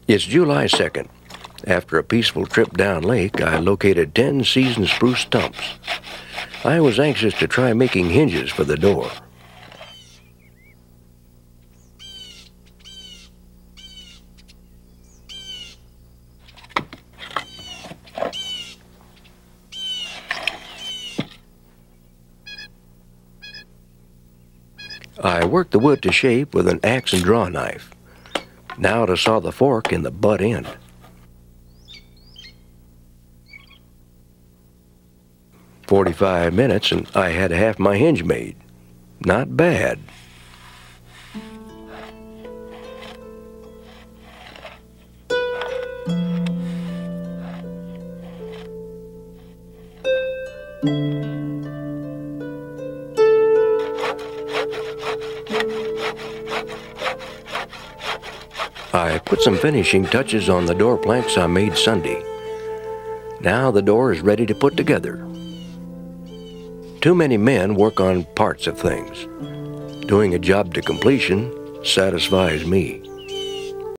It's July 2nd. After a peaceful trip down lake, I located 10 seasoned spruce stumps. I was anxious to try making hinges for the door. I worked the wood to shape with an axe and draw knife. Now to saw the fork in the butt end. "45 minutes and I had half my hinge made. Not bad. I put some finishing touches on the door planks I made Sunday. Now the door is ready to put together. Too many men work on parts of things. Doing a job to completion satisfies me.